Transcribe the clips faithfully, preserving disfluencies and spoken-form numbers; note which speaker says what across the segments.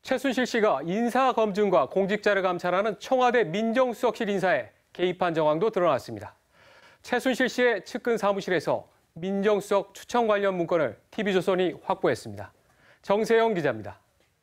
Speaker 1: 최순실 씨가 인사검증과 공직자를 감찰하는 청와대 민정수석실 인사에 개입한 정황도 드러났습니다. 최순실 씨의 측근 사무실에서 민정수석 추천 관련 문건을 티비조선이 확보했습니다. 정세영 기자입니다.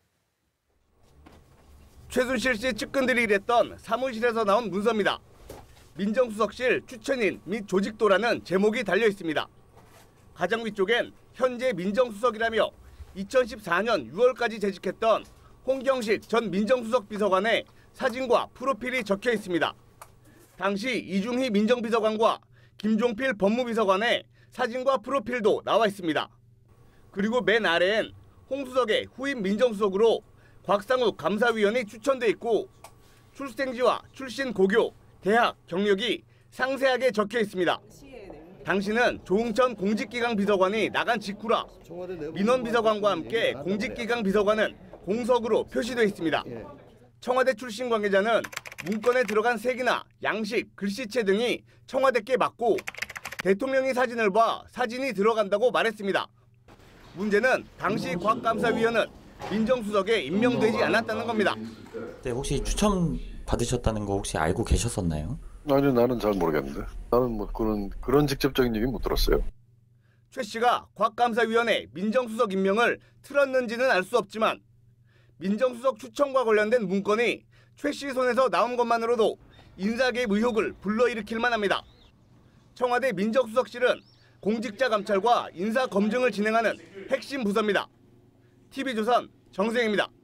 Speaker 2: 최순실 씨 측근들이 일했던 사무실에서 나온 문서입니다. 민정수석실 추천인 및 조직도라는 제목이 달려 있습니다. 가장 위쪽엔 현재 민정수석이라며 이천십사 년 유월까지 재직했던 홍경식 전 민정수석 비서관의 사진과 프로필이 적혀 있습니다. 당시 이중희 민정비서관과 김종필 법무비서관의 사진과 프로필도 나와 있습니다. 그리고 맨 아래엔 홍수석의 후임 민정수석으로 곽상욱 감사위원이 추천돼 있고 출생지와 출신 고교, 대학, 경력이 상세하게 적혀 있습니다. 당시는 조응천 공직기강 비서관이 나간 직후라 민원 비서관과 함께 공직기강 비서관은 공석으로 표시되어 있습니다. 청와대 출신 관계자는 문건에 들어간 색이나 양식, 글씨체 등이 청와대께 맞고 대통령이 사진을 봐 사진이 들어간다고 말했습니다. 문제는 당시 곽 감사위원은 민정수석에 임명되지 않았다는 겁니다.
Speaker 3: 네, 혹시 추천 받으셨다는 거 혹시 알고 계셨었나요?
Speaker 4: 아니, 나는 잘 모르겠는데. 나는 뭐 그런 그런 직접적인 얘기 못 들었어요.
Speaker 2: 최 씨가 곽 감사위원회 민정수석 임명을 틀었는지는 알 수 없지만 민정수석 추천과 관련된 문건이 최 씨 손에서 나온 것만으로도 인사개입 의혹을 불러일으킬 만합니다. 청와대 민정수석실은 공직자 감찰과 인사 검증을 진행하는 핵심 부서입니다. 티비조선 정세영입니다.